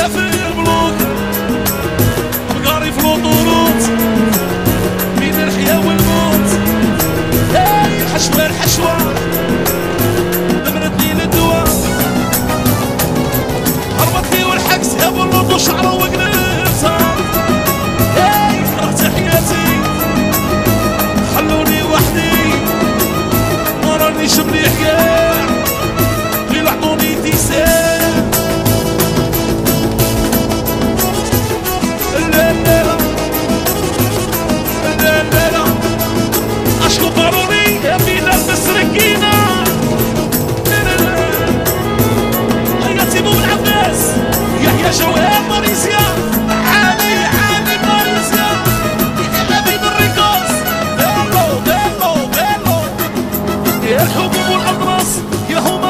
في البلوك بقاري في الوطورات بين الحياة والموت. هاي الحشوة الحشوة دمرتني للدواء هربتني والحكس يا بلوط وشعره وقنيصة. هاي كرهت حياتي خلوني وحدي ما رانيش مليح كاع غير عطوني تيسان. لا لا لا لا لا اشكو قاروني يا بلال بالسركينة. لا لا هيا تيمو بالعباس يحيى جوهر ماليزيا عالي عالي ماليزيا يا بين الريكوس بيلو بيلو بيلو يا الحبوب والأضراس يا هما